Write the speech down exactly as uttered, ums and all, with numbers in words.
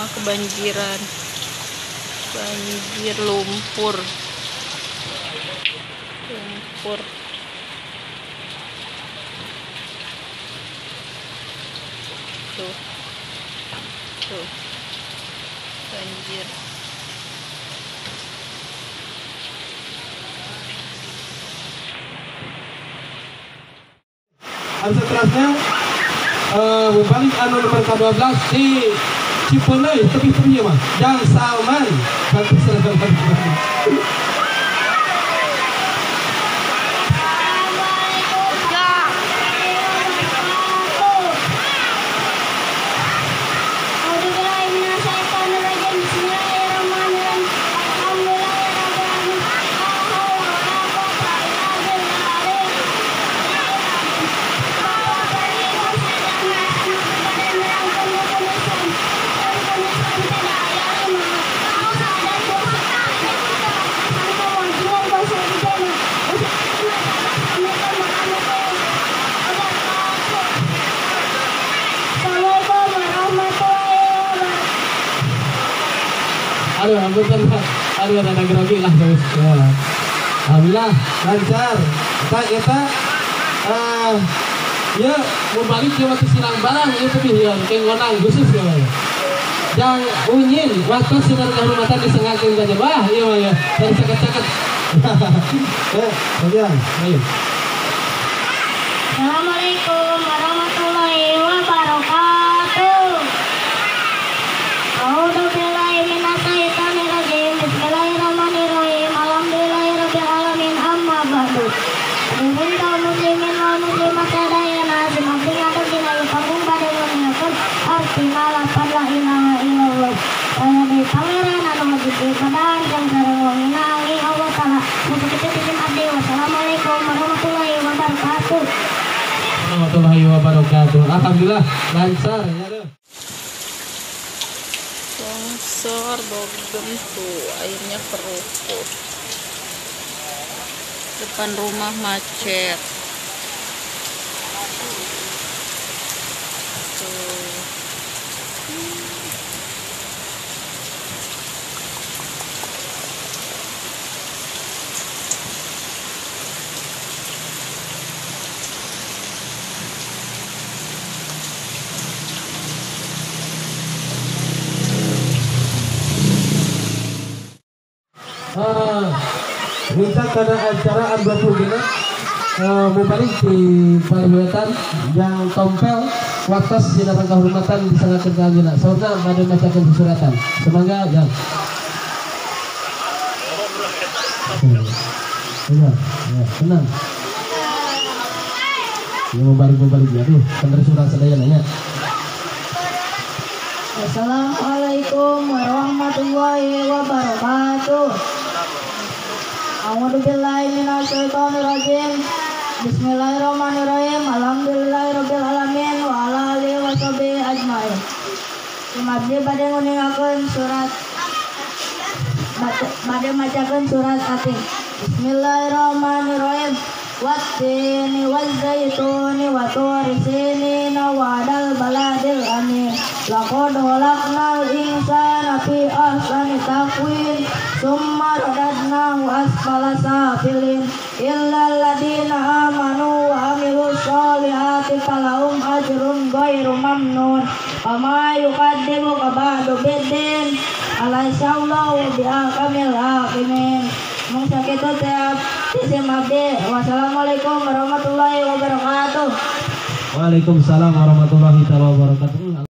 rumah kebanjiran, banjir lumpur, lumpur. Tuh, tuh, banjir. Seterusnya uh, berbalik anu nomor ke dua belas di Cipunai, tepi-tepinya mah Jang Salman. Nanti selesai. Aduh, ampun, aduh, ada grogi lah guys. Ya. Alhamdulillah lancar. Kita kita uh, ya mau balik ke waktu silang barang itu dia kengonang khusus ya. Yang unyin waktu sinar kehormatan disengakin saja bah, iya mah ya. Dari ceket-ceket. Eh, kemudian, ayo. Assalamualaikum warahmatullahi wabarakatuh. A'udzubillahi minasyaitonir rajim. Bismillahirrahmanirrahim. Alhamdulillahirabbil alamin. Amma ba'du. Mungkin kaum muslimin wal muslimat sadayana semakin ada dinai panggung pada menyakan artinya lapan la ilaha illallah. Saya di pangeran anu hadipi padan jang sareng wanginangi Allah taala. Mugi kita bikin abdi. Wassalamualaikum warahmatullahi wabarakatuh. Warahmatullahi wabarakatuh. Alhamdulillah lancar ya deh. Longsor bogem tuh airnya kerukuh, depan rumah macet tuh. Uh, minta karena acara dua puluh genap uh, berbalik di Paliwetan yang tompel waktu sidang kehormatan disangatkan kehadiran saudara pada masyarakat suratan semoga ya ya ya tenang ya mau balik mau balik ya tuh bener surat sedaya nanya. Assalamualaikum warahmatullahi wabarakatuh. A'udzubillahi minasyaitonir rajim. Bismillahirrahmanirrahim. Alhamdulillahirabbil alamin wa ala alihi washabihi ajmain. Mabdi bade nguningakeun surat bade macakeun surat Fatih. Bismillahirrahmanirrahim. Wattini wazzaituni wa turi sinina wa'dal baladil amin. Laqad khalaqnal insana fi ahsani taqwim summa radadnahu asfala safilin illal ladina amanu wa amilus solihati falahum ajrun ghairu mamnun wa ma yuqaddimuka ba'du biddin alaysallahu bi'akamil hakimin. Mung sakitu tiap isim abdi. Wassalamualaikum warahmatullahi wabarakatuh. Waalaikumsalam warahmatullahi wabarakatuh.